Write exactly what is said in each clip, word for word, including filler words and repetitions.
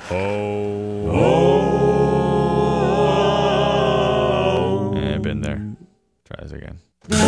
Oh. Oh. Yeah, I've been there. Try this again.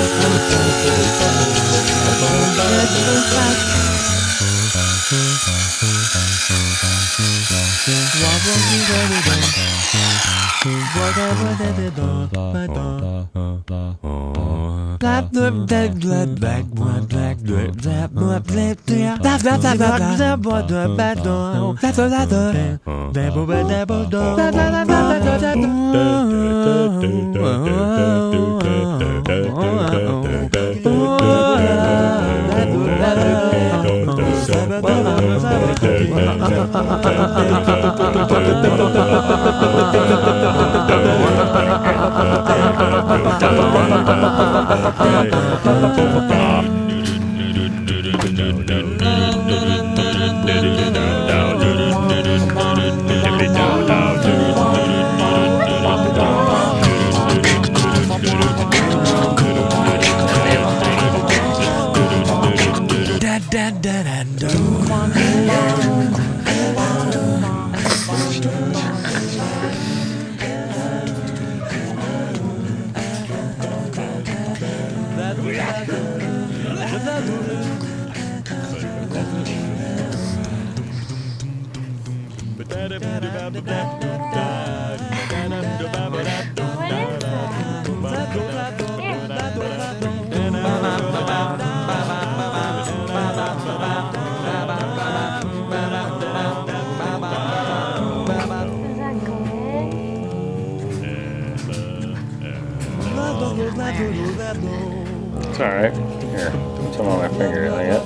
It's alright. Here, put some on my finger. Like that.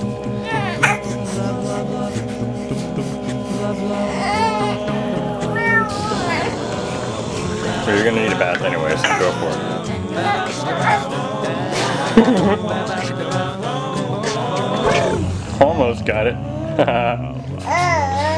So you're gonna need a bath anyway, so go for it. Almost got it.